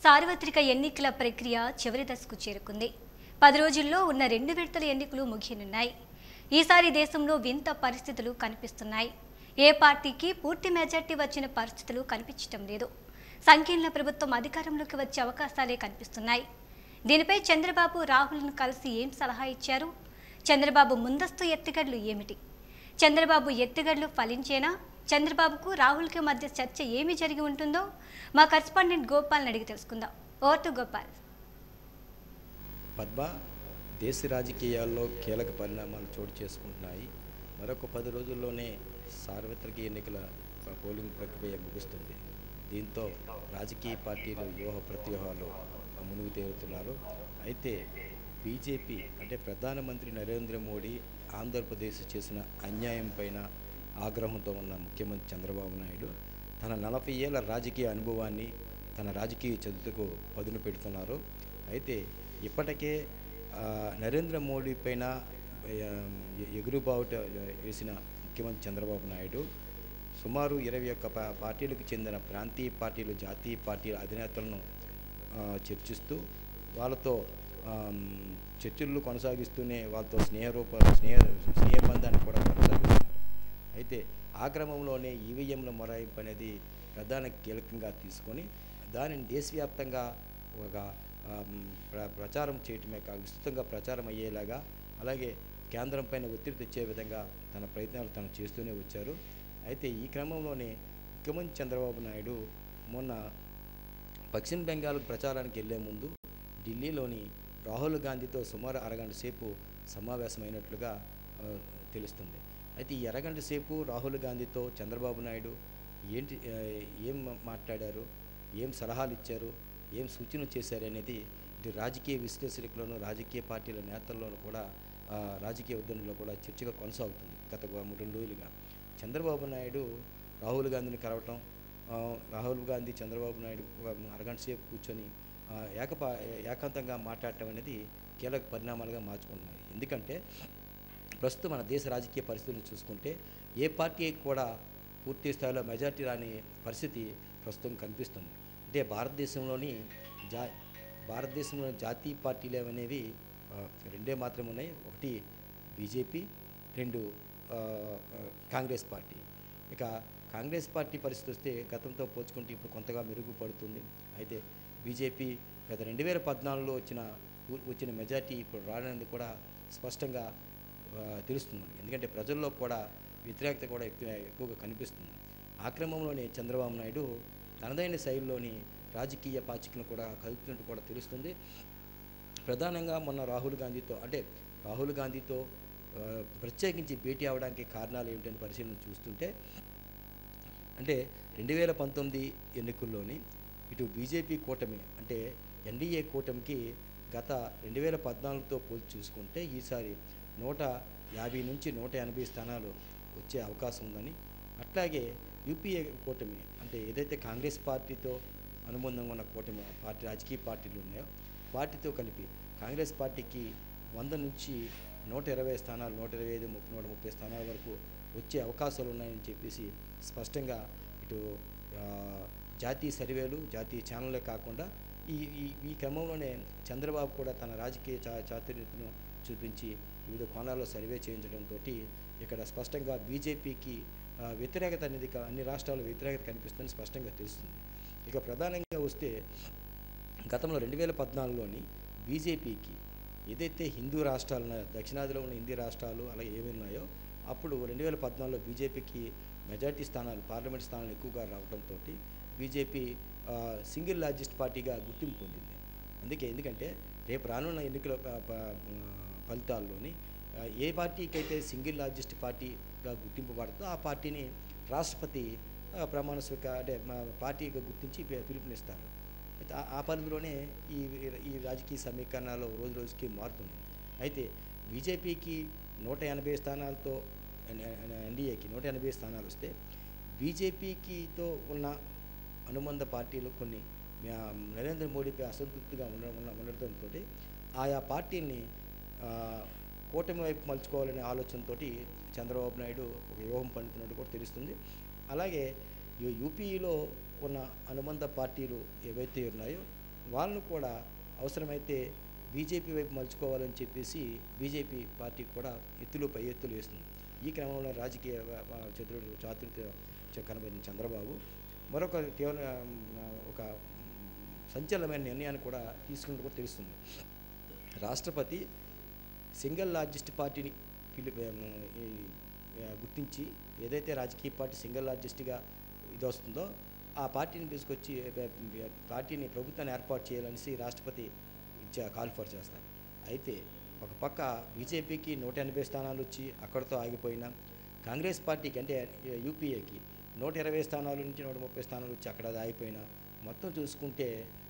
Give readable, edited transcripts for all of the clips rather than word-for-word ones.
సార్వత్రిక ఎన్నికల ప్రక్రియ చివరి దశకు చేరుకుంది. 10 రోజుల్లో ఉన్న 2 విడతల ఎన్నికలు ముగియనున్నాయి. ఈసారి దేశంలో వింత పరిస్థితులు కనిపిస్తున్నాయి. ఏ పార్టీకి పూర్తి మెజార్టీ వచ్చిన పరిస్థితులు కనిపించడం లేదు. సంకీర్ణ ప్రభుత్వం అధికారంలోకి వచ్చే అవకాశాలే కనిపిస్తున్నాయి. దీనిపై చంద్రబాబు రాహుల్ను కలిసి ఏం సలహా ఇచ్చారు? చంద్రబాబు ముందస్తు ఎత్తుగడలు ఏమిటి? చంద్రబాబు ఎత్తుగడలు ఫలించేనా? చంద్రబాబుకు రాహుల్కి మధ్య చర్చ ఏమి జరిగి ఉంటుందో మా కరెస్పాండెంట్ గోపాల్ని అడిగి తెలుసుకుందాం. Over to Gopal. పద్మ, దేశ రాజకీయాల్లో కీలక పరిణామాలు చోటు చేసుకుంటున్నాయి. మరొక 10 రోజుల్లోనే సార్వత్రిక ఎన్నికల పోలింగ్ ప్రక్రియ ముగుస్తుంది. దీంతో రాజకీయ పార్టీలు వ్యూహ ప్రత్యూహాలు మునుగు తేలుతున్నారు. అయితే బీజేపీ అంటే ప్రధానమంత్రి నరేంద్ర మోడీ ఆంధ్రప్రదేశ్ చేసిన అన్యాయం పైన ఆగ్రహంతో ఉన్న ముఖ్యమంత్రి చంద్రబాబు నాయుడు తన 40 ఏళ్ల రాజకీయ అనుభవాన్ని తన రాజకీయ చదువుకు పదును పెడుతున్నారు. అయితే ఇప్పటికే నరేంద్ర మోడీ పైన ఎగురుబావుట వేసిన ముఖ్యమంత్రి చంద్రబాబు నాయుడు సుమారు 21 పార్టీలకు చెందిన ప్రాంతీయ పార్టీలు, జాతీయ పార్టీల అధినేతలను చర్చిస్తూ వాళ్ళతో చర్చలు కొనసాగిస్తూనే వాళ్ళతో స్నేహబంధాన్ని కూడా కొనసాగిస్తున్నారు. అయితే ఆ క్రమంలోనే ఈవీఎంల మొరాయింపు అనేది ప్రధాన కీలకంగా తీసుకొని దానిని దేశవ్యాప్తంగా ఒక ప్రచారం చేయటమే కాక విస్తృతంగా ప్రచారం అయ్యేలాగా, అలాగే కేంద్రం పైన ఒత్తిడి తెచ్చే విధంగా తన ప్రయత్నాలు తను చేస్తూనే వచ్చారు. అయితే ఈ క్రమంలోనే ముఖ్యమంత్రి చంద్రబాబు నాయుడు మొన్న పశ్చిమ బెంగాల్ ప్రచారానికి వెళ్లే ముందు ఢిల్లీలోని రాహుల్ గాంధీతో సుమారు అరగంట సేపు సమావేశమైనట్లుగా తెలుస్తుంది. అయితే ఈ అరగంట సేపు రాహుల్ గాంధీతో చంద్రబాబు నాయుడు ఏం మాట్లాడారు, ఏం సలహాలు ఇచ్చారు, ఏం సూచనలు చేశారు అనేది ఇటు రాజకీయ విశ్లేషకులను, రాజకీయ పార్టీల నేతల్లోనూ కూడా రాజకీయ ఉద్యమంలో కూడా చర్చగా కొనసాగుతుంది. గత 2 రోజులుగా చంద్రబాబు నాయుడు రాహుల్ గాంధీని కలవటం, రాహుల్ గాంధీ చంద్రబాబు నాయుడు అరగంట సేపు కూర్చొని ఏకాంతంగా మాట్లాడటం అనేది కీలక పరిణామాలుగా మార్చుకుంటున్నాయి. ఎందుకంటే ప్రస్తుతం మన దేశ రాజకీయ పరిస్థితులను చూసుకుంటే ఏ పార్టీ కూడా పూర్తి స్థాయిలో మెజార్టీ రాని పరిస్థితి ప్రస్తుతం కనిపిస్తుంది. అంటే భారతదేశంలోని జాతీయ పార్టీలు అనేవి 2 మాత్రమే ఉన్నాయి. ఒకటి బీజేపీ, 2 కాంగ్రెస్ పార్టీ. ఇక కాంగ్రెస్ పార్టీ పరిస్థితి వస్తే గతంతో పోల్చుకుంటే ఇప్పుడు కొంతగా మెరుగుపడుతుంది. అయితే బీజేపీ గత 2014లో వచ్చిన మెజార్టీ ఇప్పుడు రావడానికి కూడా స్పష్టంగా తెలుస్తుంది. ఎందుకంటే ప్రజల్లో కూడా వ్యతిరేకత కూడా ఎక్కువగా కనిపిస్తుంది. ఆ క్రమంలోనే చంద్రబాబు నాయుడు తనదైన శైలిలోని రాజకీయ పాచికలను కూడా కలుపుతున్నట్టు కూడా తెలుస్తుంది. ప్రధానంగా మొన్న రాహుల్ గాంధీతో ప్రత్యేకించి భేటీ అవడానికి కారణాలు ఏమిటని పరిశీలన చూస్తుంటే, అంటే 2019 ఎన్నికల్లోని ఇటు బీజేపీ కూటమి అంటే ఎన్డీఏ కూటమికి గత 2014తో పోల్చి చూసుకుంటే ఈసారి 150 నుంచి 180 స్థానాలు వచ్చే అవకాశం ఉందని, అట్లాగే యూపీఏ కూటమి అంటే ఏదైతే కాంగ్రెస్ పార్టీతో అనుబంధంగా ఉన్న కూటమి రాజకీయ పార్టీలు ఉన్నాయో వాటితో కలిపి కాంగ్రెస్ పార్టీకి 100 నుంచి 120 స్థానాలు, 125, 130 స్థానాల వరకు వచ్చే అవకాశాలు ఉన్నాయని చెప్పేసి స్పష్టంగా ఇటు జాతీయ సర్వేలు, జాతీయ ఛానళ్ళే కాకుండా ఈ క్రమంలోనే చంద్రబాబు కూడా తన రాజకీయ చాతుర్యతను చూపించి వివిధ కోణాల్లో సర్వే చేయించడంతో ఇక్కడ స్పష్టంగా బీజేపీకి వ్యతిరేకత అనేది అన్ని రాష్ట్రాల్లో వ్యతిరేకత కనిపిస్తుందని స్పష్టంగా తెలుస్తుంది. ఇక ప్రధానంగా వస్తే గతంలో 2014లోని బీజేపీకి ఏదైతే హిందూ రాష్ట్రాలు ఉన్నాయో, దక్షిణాదిలో ఉన్న హిందీ రాష్ట్రాలు అలాగే ఏమి ఉన్నాయో, అప్పుడు 2014లో బీజేపీకి మెజార్టీ స్థానాలు, పార్లమెంట్ స్థానాలు ఎక్కువగా రావడంతో బీజేపీ సింగిల్ లార్జెస్ట్ పార్టీగా గుర్తింపు పొందింది. ఎందుకంటే రేపు రానున్న ఎన్నికల ఫలితాల్లోని ఏ పార్టీకి అయితే సింగిల్ లార్జెస్ట్ పార్టీగా గుర్తింపు పడుతుందో ఆ పార్టీని రాష్ట్రపతి ప్రమాణ స్వీకారం అంటే పార్టీగా గుర్తించి పిలుపునిస్తారు. అయితే ఆ పరిధిలోనే ఈ రాజకీయ సమీకరణాలు రోజు రోజుకి మారుతున్నాయి. అయితే బీజేపీకి 180 స్థానాలతో, ఎన్డీఏకి 180 స్థానాలు వస్తే బీజేపీకితో ఉన్న అనుబంధ పార్టీలు కొన్ని నరేంద్ర మోడీపై అసంతృప్తిగా ఉండటంతో ఆయా పార్టీని కూటమి వైపు మలుచుకోవాలనే ఆలోచనతో చంద్రబాబు నాయుడు ఒక వ్యూహం పండుతున్నట్టు కూడా తెలుస్తుంది. అలాగే యూపీలో ఉన్న అనుబంధ పార్టీలు ఏవైతే ఉన్నాయో వాళ్ళను కూడా అవసరమైతే బీజేపీ వైపు మలుచుకోవాలని చెప్పేసి బీజేపీ పార్టీ కూడా ఎత్తులు పై ఎత్తులు వేస్తుంది. ఈ క్రమంలో రాజకీయ చతురుడు చాతుర్య కనబడిన చంద్రబాబు మరొక తీవ్ర ఒక సంచలనమైన నిర్ణయాన్ని కూడా తీసుకున్నట్టు కూడా తెలుస్తుంది. రాష్ట్రపతి సింగిల్ లార్జెస్ట్ పార్టీని గుర్తించి ఏదైతే రాజకీయ పార్టీ సింగిల్ లార్జెస్ట్గా ఇది వస్తుందో ఆ పార్టీని తీసుకొచ్చి పార్టీని ప్రభుత్వాన్ని ఏర్పాటు చేయాలనేసి రాష్ట్రపతి కాల్ఫర్ చేస్తారు. అయితే ఒక పక్క బీజేపీకి 180 స్థానాలు వచ్చి అక్కడితో ఆగిపోయినా కాంగ్రెస్ పార్టీకి అంటే యూపీఏకి 120 స్థానాల నుంచి 130 స్థానాలు వచ్చి అక్కడ ఆగిపోయినా మొత్తం చూసుకుంటే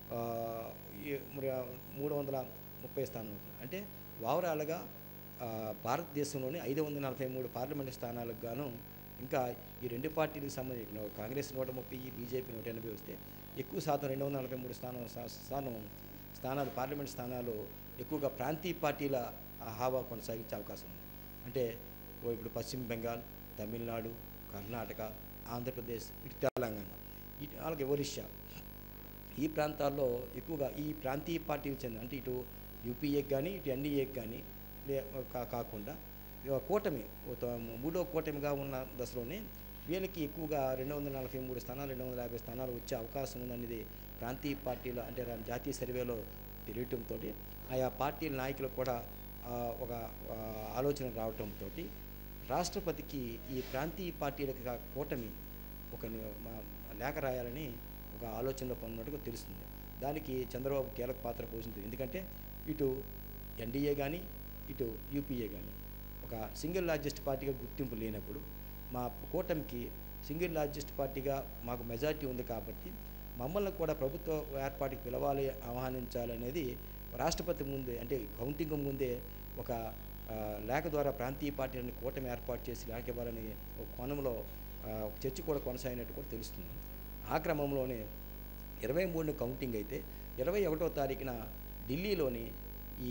330 స్థానాలు అంటే ఓవరాల్గా భారతదేశంలోని 543 పార్లమెంటు స్థానాలకు గాను ఇంకా ఈ రెండు పార్టీలకు సంబంధించిన కాంగ్రెస్ 130 బీజేపీ 180 వస్తే ఎక్కువ శాతం 243 స్థానాలు పార్లమెంట్ స్థానాలు ఎక్కువగా ప్రాంతీయ పార్టీల హావా కొనసాగించే అవకాశం ఉంది. అంటే ఇప్పుడు పశ్చిమ బెంగాల్, తమిళనాడు, కర్ణాటక, ఆంధ్రప్రదేశ్, ఇటు తెలంగాణ, ఇటు అలాగే ఒరిస్సా ఈ ప్రాంతాల్లో ఎక్కువగా ఈ ప్రాంతీయ పార్టీలకు చెందిన అంటే ఇటు యూపీఏకి కానీ ఇటు ఎన్డీఏకి కానీ కాకుండా కూటమి మూడో కూటమిగా ఉన్న దశలోనే వీళ్ళకి ఎక్కువగా 243 స్థానాలు 250 స్థానాలు వచ్చే అవకాశం ఉందనేది ప్రాంతీయ పార్టీలో అంటే జాతీయ సర్వేలో తెలియటంతో ఆయా పార్టీల నాయకులకు కూడా ఒక ఆలోచన రావటంతో రాష్ట్రపతికి ఈ ప్రాంతీయ పార్టీలకు కూటమి ఒక లేఖ రాయాలని ఒక ఆలోచనలో పొందినట్టుగా తెలుస్తుంది. దానికి చంద్రబాబు కీలక పాత్ర పోషించింది. ఎందుకంటే ఇటు ఎన్డీఏ కానీ ఇటు యూపీఏ కానీ ఒక సింగిల్ లార్జెస్ట్ పార్టీగా గుర్తింపు లేనప్పుడు మా కూటమికి సింగిల్ లార్జెస్ట్ పార్టీగా మాకు మెజారిటీ ఉంది కాబట్టి మమ్మల్ని కూడా ప్రభుత్వ ఏర్పాటుకి పిలవాలి, ఆహ్వానించాలనేది రాష్ట్రపతి ముందే అంటే కౌంటింగ్ ముందే ఒక లేఖ ద్వారా ప్రాంతీయ పార్టీలను కూటమి ఏర్పాటు చేసి లేఖ ఇవ్వాలని ఒక కోణంలో చర్చ కూడా కొనసాగినట్టు కూడా తెలుస్తుంది. ఆ క్రమంలోనే 23న కౌంటింగ్ అయితే 21వ తారీఖున ఢిల్లీలోని ఈ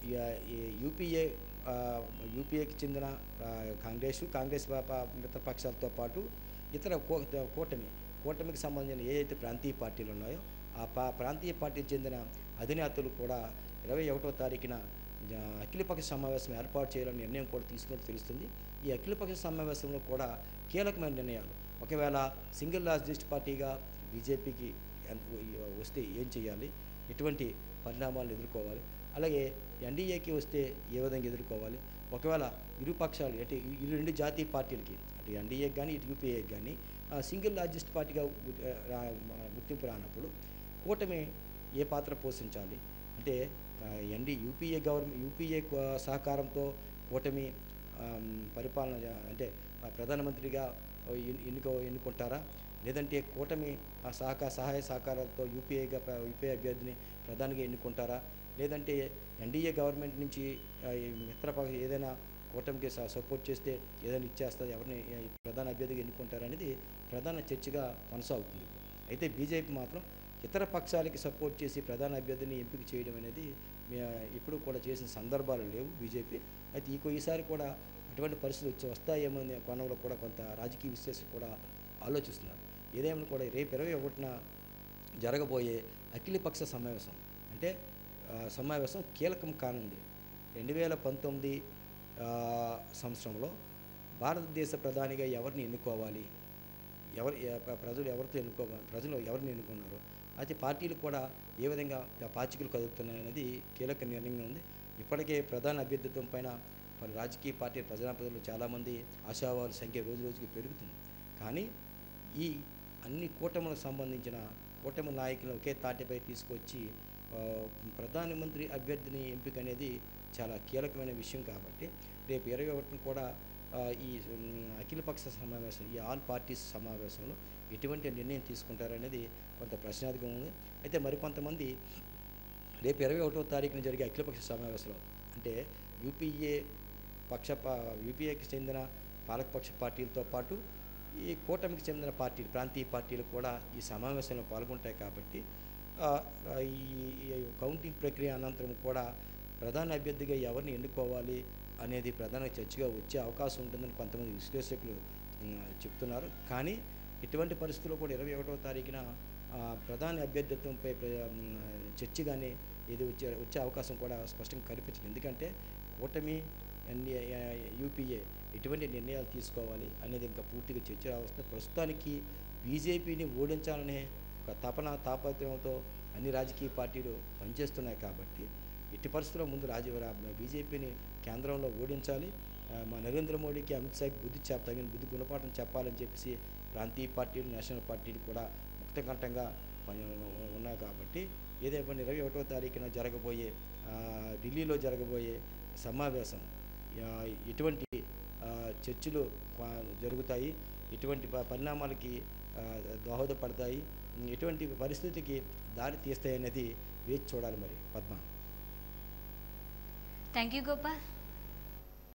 యూపీఏకి చెందిన కాంగ్రెస్ మిత్రపక్షాలతో పాటు ఇతర కూటమికి సంబంధించిన ఏదైతే ప్రాంతీయ పార్టీలు ఉన్నాయో ఆ ప్రాంతీయ పార్టీకి చెందిన అధినేతలు కూడా 21వ తారీఖున అఖిలపక్ష సమావేశం ఏర్పాటు చేయాలని నిర్ణయం కూడా తీసుకున్నట్టు తెలుస్తుంది. ఈ అఖిలపక్ష సమావేశంలో కూడా కీలకమైన నిర్ణయాలు ఒకవేళ సింగిల్ లార్జెస్ట్ పార్టీగా బీజేపీకి వస్తే ఏం చేయాలి, ఎటువంటి పరిణామాలను ఎదుర్కోవాలి, అలాగే ఎన్డీఏకి వస్తే ఏ విధంగా ఎదుర్కోవాలి, ఒకవేళ ఇరుపక్షాలు అంటే ఈ రెండు జాతీయ పార్టీలకి అటు ఎన్డీఏకి కానీ ఇటు యూపీఏకి కానీ సింగిల్ లార్జెస్ట్ పార్టీగా గుర్తింపు రానప్పుడు కూటమి ఏ పాత్ర పోషించాలి అంటే యూపీఏ సహకారంతో కూటమి పరిపాలన అంటే ప్రధానమంత్రిగా ఎన్నుకుంటారా, లేదంటే కూటమి సహాయ సహకారాలతో యూపీఏ అభ్యర్థిని ప్రధానిగా ఎన్నుకుంటారా, లేదంటే ఎన్డీఏ గవర్నమెంట్ నుంచి మిత్రపక్ష ఏదైనా కూటమికి సపోర్ట్ చేస్తే ఏదైనా ఇచ్చేస్తుంది, ఎవరిని ప్రధాన అభ్యర్థిగా ఎన్నుకుంటారనేది ప్రధాన చర్చగా కొనసాగుతుంది. అయితే బీజేపీ మాత్రం ఇతర పక్షాలకి సపోర్ట్ చేసి ప్రధాన అభ్యర్థిని ఎంపిక చేయడం అనేది ఎప్పుడూ కూడా చేసిన సందర్భాలు లేవు బీజేపీ. అయితే ఈసారి కూడా అటువంటి పరిస్థితులు వస్తాయేమో అనే కోణంలో కూడా కొంత రాజకీయ విశ్లేషకులు కూడా ఆలోచిస్తున్నారు. ఏదేమైనా కూడా రేపు 21న జరగబోయే అఖిలపక్ష సమావేశం అంటే సమావేశం కీలకం కానుంది. 2019 సంవత్సరంలో భారతదేశ ప్రధానిగా ఎవరిని ఎన్నుకోవాలి, ప్రజలు ఎవరిని ఎన్నుకున్నారు, అయితే పార్టీలు కూడా ఏ విధంగా పాచికలు కదులుతున్నాయి అనేది కీలక నిర్ణయం ఉంది. ఇప్పటికే ప్రధాన అభ్యర్థిత్వం పైన పలు రాజకీయ పార్టీ ప్రజాప్రతినిధులు చాలామంది ఆశావాహుల సంఖ్య రోజు రోజుకి పెరుగుతుంది. కానీ ఈ అన్ని కూటములకు సంబంధించిన కూటమి నాయకులను ఒకే తాటిపై తీసుకొచ్చి ప్రధానమంత్రి అభ్యర్థిని ఎంపిక అనేది చాలా కీలకమైన విషయం కాబట్టి రేపు 21న కూడా ఈ అఖిలపక్ష సమావేశం ఈ ఆల్ పార్టీస్ సమావేశంలో ఎటువంటి నిర్ణయం తీసుకుంటారనేది కొంత ప్రశ్నార్థకం ఉంది. అయితే మరికొంతమంది రేపు 21వ తారీఖున జరిగే అఖిలపక్ష సమావేశంలో అంటే యూపీఏకి చెందిన పాలకపక్ష పార్టీలతో పాటు ఈ కూటమికి చెందిన ప్రాంతీయ పార్టీలు కూడా ఈ సమావేశంలో పాల్గొంటాయి కాబట్టి ఈ కౌంటింగ్ ప్రక్రియ అనంతరం కూడా ప్రధాన అభ్యర్థిగా ఎవరిని ఎన్నుకోవాలి అనేది ప్రధాన చర్చగా వచ్చే అవకాశం ఉంటుందని కొంతమంది విశ్లేషకులు చెప్తున్నారు. కానీ ఇటువంటి పరిస్థితుల్లో కూడా 21వ తారీఖున ప్రధాన అభ్యర్థిత్వంపై చర్చ కానీ ఏది వచ్చే అవకాశం కూడా స్పష్టంగా కనిపించదు. ఎందుకంటే కూటమి యూపీఏ ఎటువంటి నిర్ణయాలు తీసుకోవాలి అనేది ఇంకా పూర్తిగా చర్చ వస్తుంది. ప్రస్తుతానికి బీజేపీని ఓడించాలనే ఒక తాపత్రయంతో అన్ని రాజకీయ పార్టీలు పనిచేస్తున్నాయి. కాబట్టి ఎట్టి పరిస్థితుల్లో ముందు బీజేపీని కేంద్రంలో ఓడించాలి. మా నరేంద్ర మోడీకి, అమిత్ షాకి తగిన బుద్ధి గుణపాఠం చెప్పాలని చెప్పేసి ప్రాంతీయ పార్టీలు, నేషనల్ పార్టీలు కూడా ముక్తకంఠంగా ఉన్నాయి. కాబట్టి ఏదైనా 21వ తారీఖున ఢిల్లీలో జరగబోయే సమావేశం ఎటువంటి చర్చలు జరుగుతాయి, ఎటువంటి పరిణామాలకి దోహదపడతాయి, ఎటువంటి పరిస్థితికి దారి తీస్తాయి అనేది వేచి చూడాలి. మరి పద్మ. Thank you Gopal.